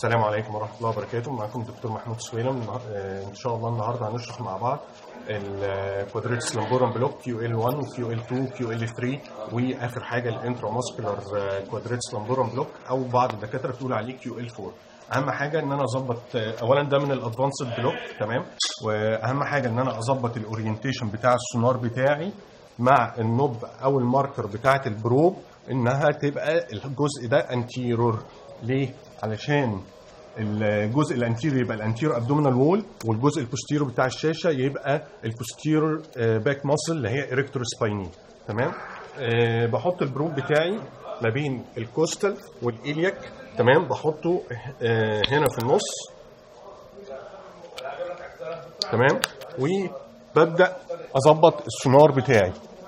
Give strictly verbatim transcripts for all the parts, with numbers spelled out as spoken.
السلام عليكم ورحمة الله وبركاته. معكم دكتور محمود سويلم. إن شاء الله النهاردة هنشرح مع بعض الكوادريتس لامبورم بلوك كيو إل واحد وكيو إل اتنين وكيو إل تلاتة، وآخر حاجة الانتراماسكولار كوادريتس لامبورم بلوك أو بعض الدكاترة بتقول عليه كيو إل أربعة. أهم حاجة إن أنا أظبط، أولا ده من الأدفانسد بلوك تمام، وأهم حاجة إن أنا أظبط الأورينتيشن بتاع السونار بتاعي مع النوب أو الماركر بتاعة البروب إنها تبقى الجزء ده انتيرور. ليه؟ علشان الجزء الانتيريور يبقى الانتيريور ابدومينال وول، والجزء البوستيريور بتاع الشاشه يبقى البوستيريور باك ماسل اللي هي اريكتور سبايني. تمام. أه بحط البروب بتاعي ما بين الكوستال والإلياك. تمام. بحطه أه هنا في النص. تمام. وببدا اظبط السونار بتاعي.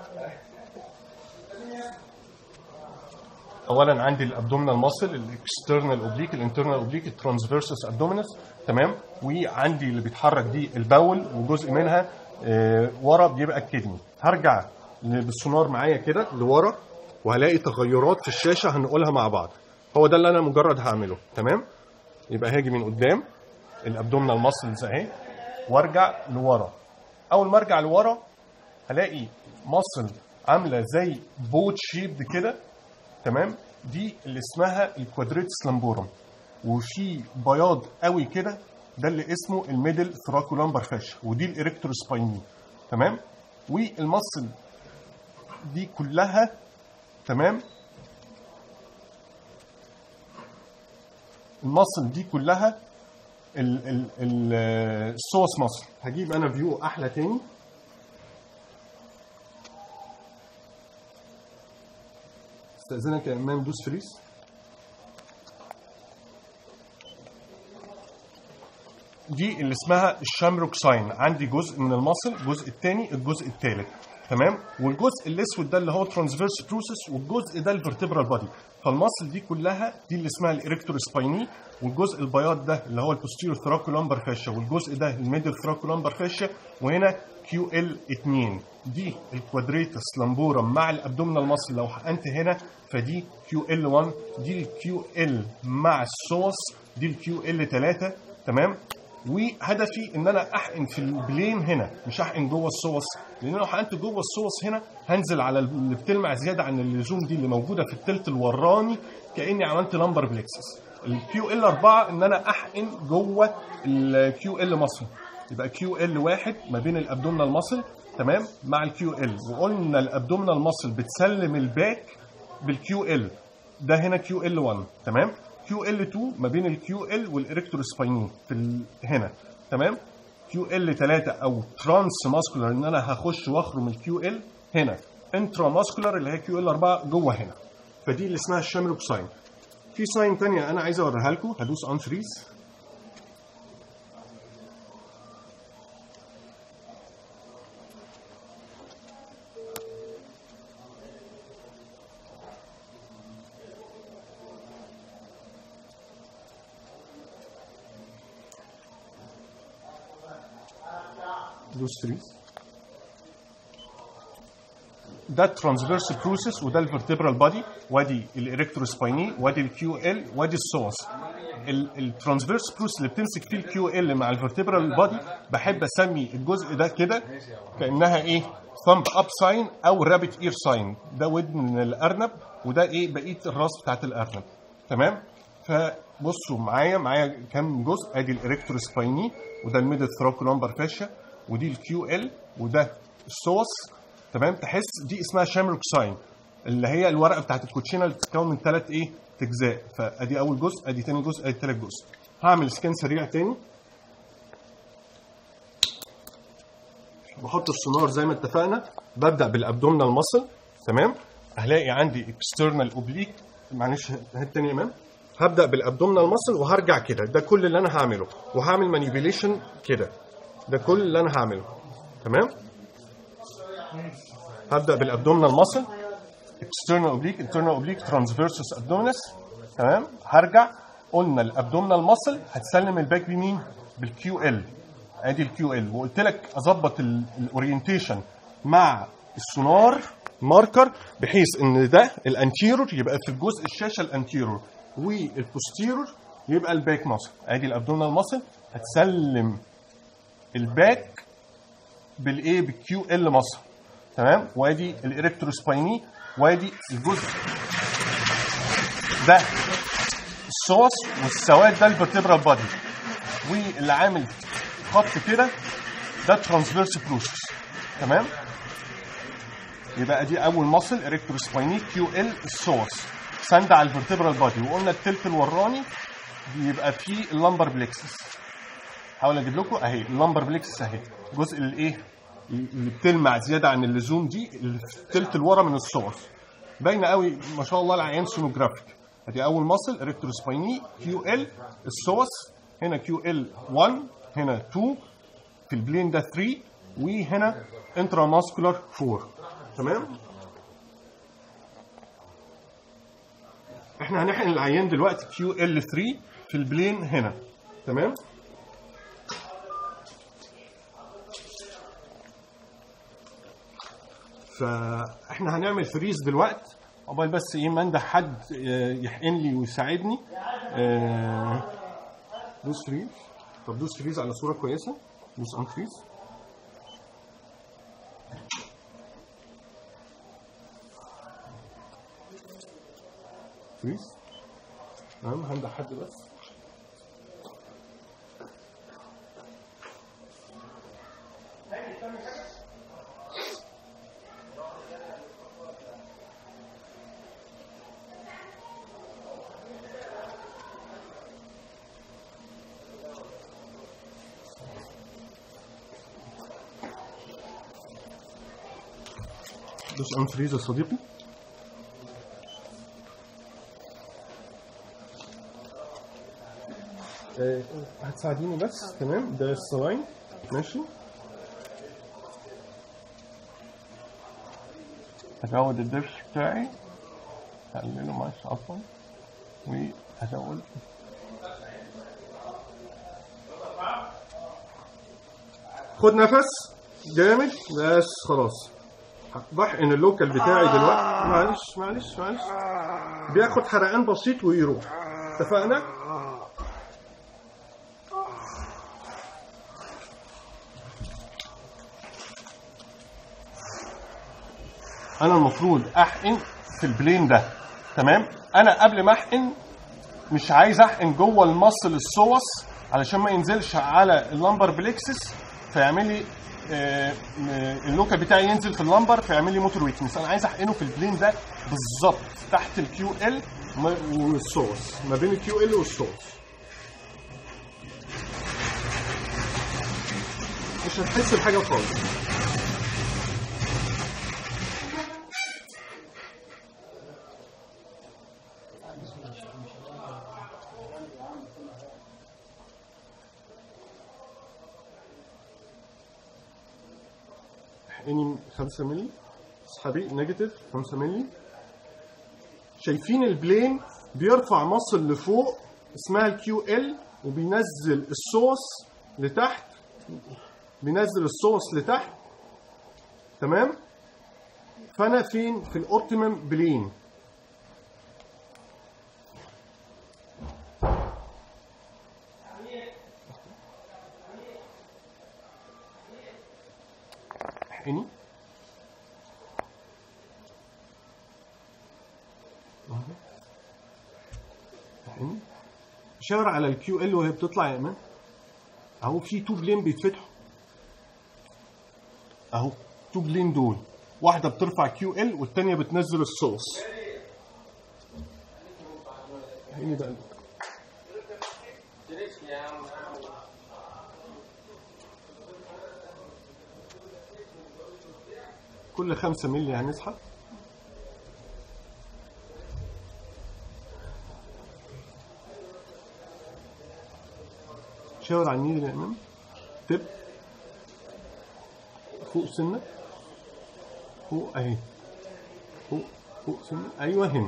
اولا عندي الابدومينال ماسل، الاكسترنال اوبليك، الانترنال اوبليك، الترانسفيرسس ابدومينس. تمام. وعندي اللي بيتحرك دي الباول، وجزء منها آه ورا بيبقى الكدني. هرجع بالسونار معايا كده لورا وهلاقي تغيرات في الشاشه هنقولها مع بعض. هو ده اللي انا مجرد هعمله. تمام. يبقى هاجي من قدام الابدومينال ماسلز اهي وارجع لورا. اول ما ارجع لورا هلاقي ماسل عامله زي بوت شيب كده. تمام. دي اللي اسمها الكوادريتس لامبورم، وفي بياض قوي كده ده اللي اسمه الميدل ثراكولامبر فاشيا، ودي الاريكتور سبايني. تمام. والمصل دي كلها تمام، المصل دي كلها السوس مصل. هجيب انا فيو احلى تاني. استاذنك يا امام دوس فريز. دي اللي اسمها الشامروك ساين. عندي جزء من المصل، الجزء الثاني، الجزء الثالث. تمام. والجزء الاسود ده اللي هو ترانسفيرس بروسيس، والجزء ده الفرتبرال بادي. فالمصل دي كلها دي اللي اسمها الاريكتور سبايني، والجزء البياض ده اللي هو البوستيريور ثراكولامبر فاشيا، والجزء ده الميدل ثراكولامبر فاشيا. وهنا كيو إل اتنين دي الكوادريتس لامبورم مع الابدومينال ماسل. لو حقنت هنا فدي كيو إل واحد، دي الكيو إل مع السوس، دي الكيو إل تلاتة. تمام. وهدفي ان انا احقن في البلين هنا، مش احقن جوه السوس، لان لو حقنت جوه السوس هنا هنزل على اللي بتلمع زياده عن اللزوم دي اللي موجوده في الثلث الوراني، كاني عملت لامبر بلكسس. الكيو إل أربعة ان انا احقن جوه الكيو إل ماسل، يبقى كيو إل واحد ما بين الابدومينال ماسل تمام مع الكيو إل. وقلنا الابدومينال ماسل بتسلم الباك بالكيو إل، ده هنا كيو إل واحد. تمام. كيو إل اتنين ما بين الكيو إل والإريكتور سبايني في هنا. تمام. كيو إل تلاتة او ترانس ماسكولار ان انا هخش واخرم الكيو إل هنا. انترا ماسكولار اللي هي كيو إل أربعة جوه هنا. فدي اللي اسمها الشامروك ساين. في ساين ثانيه انا عايز اوريها لكم. هدوس اون فريز. دوس فريز. ده الترانسفيرس بروسيس، وده الفرتبرال بادي، وادي الاريكتور سبايني، وادي الكيو إل، وادي السوس. الترانسفيرس بروسيس اللي بتمسك فيه الكيو إل مع الفرتبرال بادي بحب اسمي الجزء ده كده كانها ايه؟ ثامب اب ساين او رابت اير ساين. ده ودن من الارنب، وده ايه؟ بقيه الراس بتاعت الارنب. تمام. فبصوا معايا معايا كام جزء. ادي الاريكتور سبايني، وده الميدل ثراكولامبر فاشيا، ودي الكيو إل، وده السوس. تمام. تحس دي اسمها شامروك ساين، اللي هي الورقه بتاعت الكوتشينه اللي بتتكون من ثلاث ايه اجزاء. فادي اول جزء، ادي ثاني جزء، ادي ثالث جزء. هعمل سكان سريع تاني. بحط السونار زي ما اتفقنا. ببدا بالابدومينال ماسل. تمام. هلاقي عندي اكسترنال اوبليك. معلش هات تاني يا امام. هبدا بالابدومينال ماسل وهرجع كده. ده كل اللي انا هعمله، وهعمل مانيبيوليشن كده. ده كل اللي انا هعمله. تمام. هبدا بالابدومينال ماسل، اكسترنال اوبليك، انترنال اوبليك، ترانسفيرسس ابدومينس. تمام. هرجع. قلنا الابدومينال ماسل هتسلم الباك بمين؟ بالكيو إل. ادي الكيو إل. وقلت لك اظبط الاورينتيشن مع السونار ماركر بحيث ان ده الانتيرور يبقى في الجزء الشاشه الانتيرور، والبوستيرور يبقى الباك ماسل. ادي الابدومينال ماسل هتسلم الباك بالايه؟ بالكيو ال ماسل. تمام. وادي الاريكتروسبايني، وادي الجزء ده السوس، والسواد ده الفرتبرال بادي، واللي عامل خط كده ده ترانسفيرس بروسس. تمام. يبقى دي اول ماسل اريكتروسبايني كيو ال السوس ساند على الفرتبرال بادي. وقلنا التلت الوراني بيبقى فيه اللمبر بليكسس. حاول اجيب لكم اهي اللمبر بليكسس اهي، الجزء اللي ايه اللي بتلمع زياده عن اللزوم دي اللي في التلت الورا من السوس، باينه قوي ما شاء الله العيان سونوجرافيك. ادي اول ماسل اريكتروسبايني كيو ال السوس. هنا كيو ال واحد، هنا اتنين، في البلين ده تلاتة، وهنا انترا ماسكولار اربعة. تمام. احنا هنحقن العيان دلوقتي كيو ال تلاتة في البلين هنا. تمام. فاحنا هنعمل فريز دلوقتي عقبال بس ايه ما ندح حد يحقن لي ويساعدني. دوس فريز. طب دوس فريز على صوره كويسه. دوس ان فريز. فريز. تمام. هندح حد بس. دوس ان فريز يا صديقي. أه هتساعديني بس. تمام. ده الصلاين. ماشي. هزود الدبس بتاعي، هقلله معلش عفوا، وهزود خد نفس جامد بس. خلاص بحقن اللوكال بتاعي دلوقتي. معلش معلش معلش بياخد حرقان بسيط ويروح. اتفقنا؟ انا المفروض احقن في البلين ده. تمام. انا قبل ما احقن مش عايز احقن جوه المصل السوس علشان ما ينزلش على اللمبر بليكسس فيعمل لي آه اللوكال بتاعي ينزل في اللمبر فيعمل لي موتور ويكنس. انا عايز احقنه في البلين ده بالظبط تحت الكيو ال والسوس، ما بين الكيو ال والسوس. مش هتحس بحاجه خالص. اني خمسة مللي. اسحبي نيجاتيف خمسة مللي. شايفين البلين بيرفع مصل لفوق اسمها الكيو ال وبينزل السوس لتحت. بينزل السوس لتحت. تمام. فانا فين؟ في الاوبتيمم بلين. احقني. احقني. شاور على الكيو ال وهي بتطلع يا امان. اهو في تو بلين بيتفتحوا اهو. تو بلين دول واحده بترفع كيو ال والثانيه بتنزل الصوص. احقني بقى. كل خمسة مللي هنسحب. شاور على النيل يا امام. تب فوق سنة. فوق اهي. فوق فوق سنة. ايوه هنا.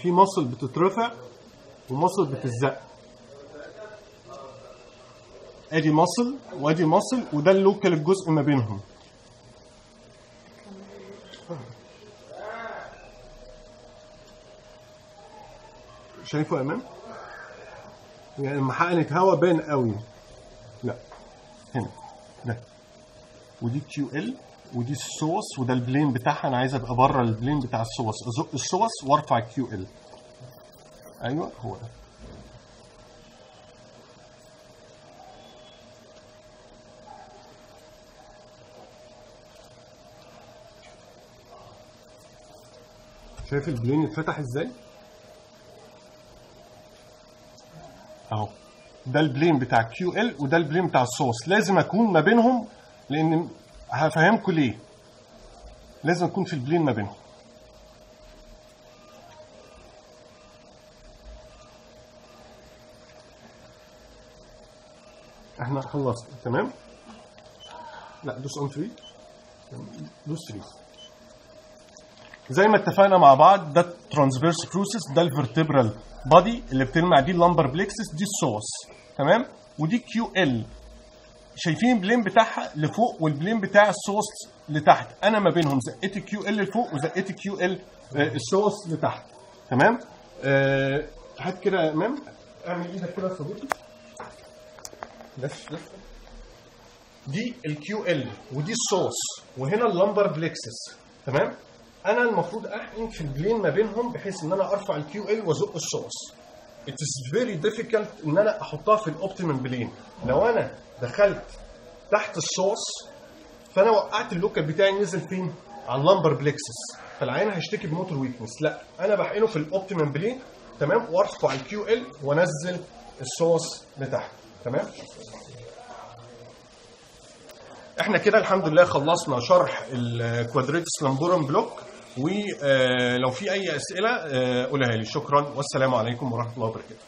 في مصل بتترفع ومصل بتتزق. ادي مصل وادي مصل، وده اللوكال الجزء ما بينهم. شايفه يا امام؟ يعني لما حقنت هوا باين قوي. لا هنا ده، ودي كيو ال ودي السوس، وده البلين بتاعها. انا عايز ابقى بره البلين بتاع السوس، ازق السوس وارفع الكيو ال. ايوه هو ده. شايف البلين اتفتح ازاي؟ اهو ده البلين بتاع كيو ال وده البلين بتاع الصوص. لازم اكون ما بينهم، لان هفهمكم ليه لازم اكون في البلين ما بينهم. احنا خلصنا تمام. لا دوس اون ثلاثة، دوس ثلاثة زي ما اتفقنا مع بعض. ده ترانسفيرس بروسيس، ده الفرتبرال بادي اللي بتلمع دي اللامبر بليكسس، دي السوس تمام. ودي كيو ال، شايفين البلين بتاعها لفوق والبلين بتاع السوس لتحت. انا ما بينهم زقيت الكيو ال لفوق وزقيت الكيو ال السوس لتحت تمام. أه هات كده يا امام، اعمل ايدك كده يا صديقي. لف لف. دي الكيو ال ودي السوس، وهنا اللامبر بليكسس تمام. انا المفروض احقن في البلين ما بينهم بحيث ان انا ارفع الكيو ال وازق السوس. it is very difficult ان انا احطها في الاوبتيمم بلين. لو انا دخلت تحت السوس فانا وقعت اللوكال بتاعي، نزل فين؟ على اللامبر بليكسس، فالعين هيشتكي بموتور ويكنس. لا انا بحقنه في الاوبتيمم بلين تمام، وارفع الكيو ال وانزل السوس لتحت تمام. احنا كده الحمد لله خلصنا شرح الكوادريتس لامبورم بلوك، ولو في اي اسئله قولها لي. شكرا والسلام عليكم ورحمه الله وبركاته.